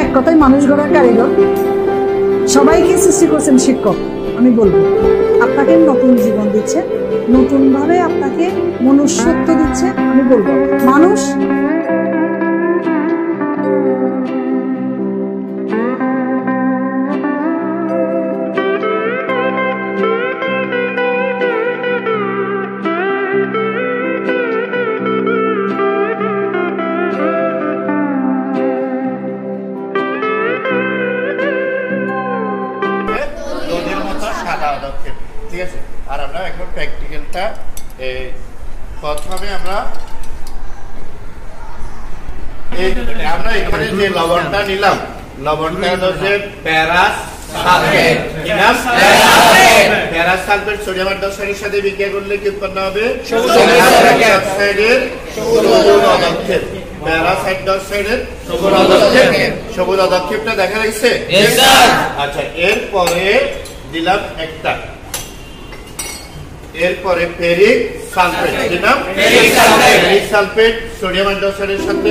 এক কথায় মানুষ গড়ার কারিগর। সবাইকে সৃষ্টি করছেন শিক্ষক। আমি বলবো আপনাকে নতুন জীবন দিচ্ছে, নতুন ভাবে আপনাকে মনুষ্যত্ব দিচ্ছে। আমি বলবো মানুষ ঠিক আছে। আর আমরা এখন প্র্যাকটিক্যালটা প্রথমে আমরা এখানে যে লবণটা নিলাম, লবণটা হচ্ছে প্যারাসালফেট। প্যারাসালফেট সোডিয়াম হাইড্রোক্সাইডের সাথে বিক্রিয়া করলে কি উৎপন্ন হবে? সবুজ অদক্ষেপটা দেখা যাচ্ছে। আচ্ছা, এরপরে দিলাম একটা, এরপরে ফেরিক সালফেট দিলাম। ফেরিক সালফেট সোডিয়াম হাইড্রোক্সাইডের সাথে